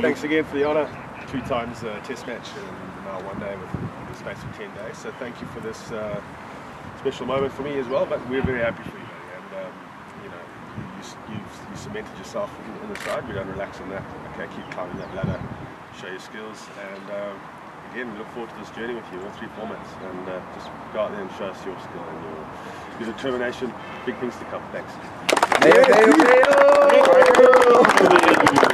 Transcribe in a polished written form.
thanks again for the honour. 2 times test match and now 1 day within the space of 10 days. So thank you for this special moment for me as well. But we're very happy for you, buddy. And you know, you cemented yourself in the side. We don't relax on that. Okay, keep climbing that ladder, show your skills, and again, we look forward to this journey with you all 3 formats. And just go out there and show us your skill and your determination. Big things to come. Thanks.